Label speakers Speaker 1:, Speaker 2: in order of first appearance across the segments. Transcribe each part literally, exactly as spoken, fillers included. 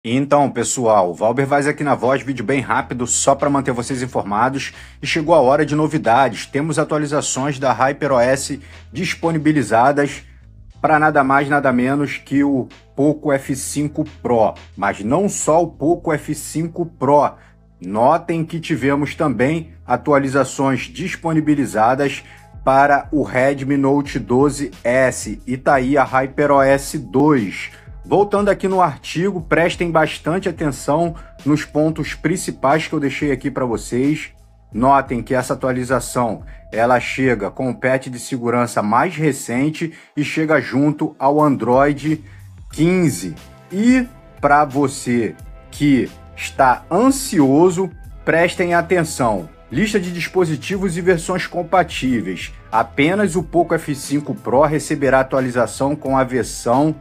Speaker 1: Então, pessoal, o Valber Vaz aqui na voz, vídeo bem rápido, só para manter vocês informados. E chegou a hora de novidades. Temos atualizações da HyperOS disponibilizadas para nada mais, nada menos que o Poco F cinco Pro. Mas não só o Poco F cinco Pro. Notem que tivemos também atualizações disponibilizadas para o Redmi Note doze S e tá aí a HyperOS dois. Voltando aqui no artigo, prestem bastante atenção nos pontos principais que eu deixei aqui para vocês. Notem que essa atualização ela chega com o patch de segurança mais recente e chega junto ao Android quinze. E para você que está ansioso, prestem atenção. Lista de dispositivos e versões compatíveis. Apenas o Poco F cinco Pro receberá atualização com a versão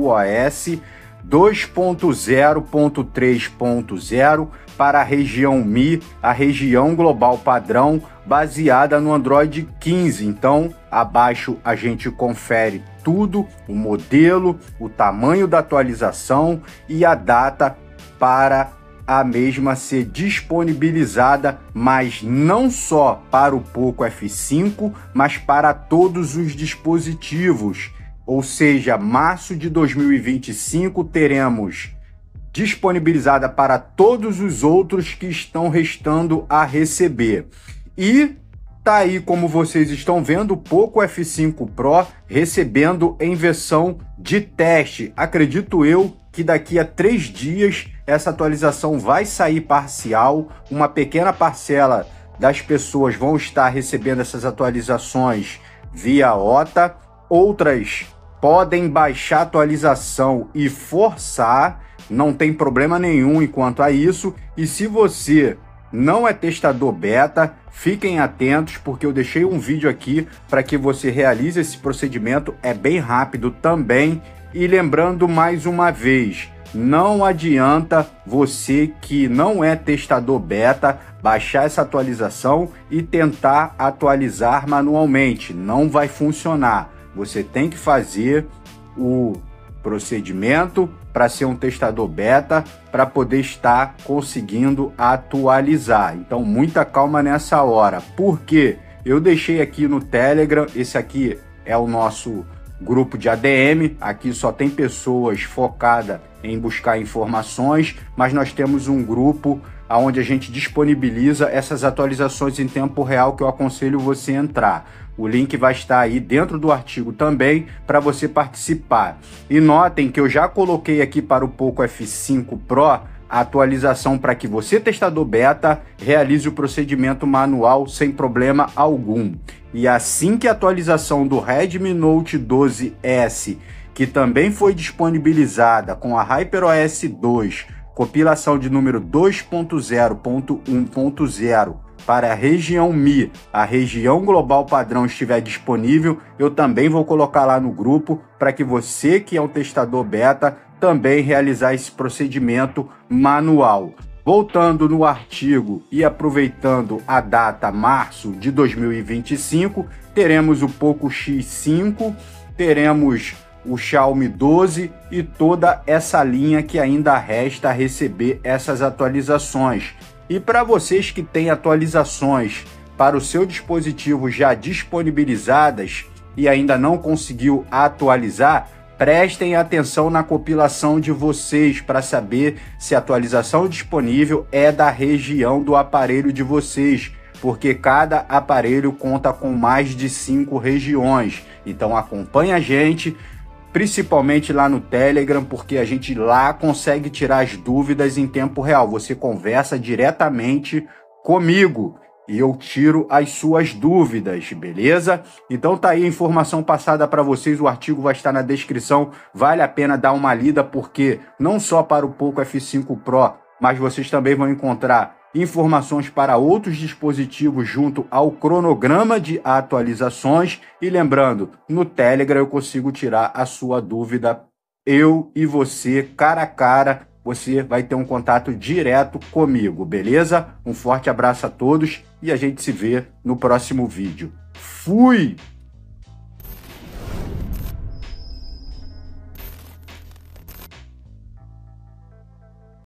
Speaker 1: TaiOS dois ponto zero ponto três ponto zero para a região M I, a região global padrão, baseada no Android quinze. Então, abaixo a gente confere tudo, o modelo, o tamanho da atualização e a data para a mesma ser disponibilizada, mas não só para o Poco F cinco, mas para todos os dispositivos. Ou seja, março de dois mil e vinte e cinco teremos disponibilizada para todos os outros que estão restando a receber. E tá aí, como vocês estão vendo, o Poco F cinco Pro recebendo em versão de teste. Acredito eu que daqui a três dias essa atualização vai sair parcial, uma pequena parcela das pessoas vão estar recebendo essas atualizações via O T A, outras podem baixar a atualização e forçar, não tem problema nenhum enquanto a isso. E se você não é testador beta, fiquem atentos, porque eu deixei um vídeo aqui para que você realize esse procedimento, é bem rápido também. E lembrando mais uma vez, não adianta você que não é testador beta baixar essa atualização e tentar atualizar manualmente. Não vai funcionar. Você tem que fazer o procedimento para ser um testador beta para poder estar conseguindo atualizar. Então, muita calma nessa hora. Porque eu deixei aqui no Telegram, esse aqui é o nosso grupo de A D M, aqui só tem pessoas focadas em buscar informações, mas nós temos um grupo onde a gente disponibiliza essas atualizações em tempo real que eu aconselho você entrar. O link vai estar aí dentro do artigo também para você participar. E notem que eu já coloquei aqui para o Poco F cinco Pro a atualização para que você, testador beta, realize o procedimento manual sem problema algum. E assim que a atualização do Redmi Note doze S, que também foi disponibilizada com a HyperOS dois, compilação de número dois ponto zero ponto um ponto zero, para a região M I, a região global padrão, estiver disponível, eu também vou colocar lá no grupo para que você que é um testador beta também realizar esse procedimento manual. Voltando no artigo e aproveitando a data março de dois mil e vinte e cinco, teremos o Poco X cinco, teremos o Xiaomi doze e toda essa linha que ainda resta receber essas atualizações. E para vocês que têm atualizações para o seu dispositivo já disponibilizadas e ainda não conseguiu atualizar, prestem atenção na compilação de vocês para saber se a atualização disponível é da região do aparelho de vocês, porque cada aparelho conta com mais de cinco regiões. Então acompanhe a gente, principalmente lá no Telegram, porque a gente lá consegue tirar as dúvidas em tempo real. Você conversa diretamente comigo e eu tiro as suas dúvidas, beleza? Então tá aí a informação passada para vocês, o artigo vai estar na descrição, vale a pena dar uma lida, porque não só para o Poco F cinco Pro, mas vocês também vão encontrar informações para outros dispositivos junto ao cronograma de atualizações. E lembrando, no Telegram eu consigo tirar a sua dúvida, eu e você, cara a cara, você vai ter um contato direto comigo, beleza? Um forte abraço a todos e a gente se vê no próximo vídeo. Fui!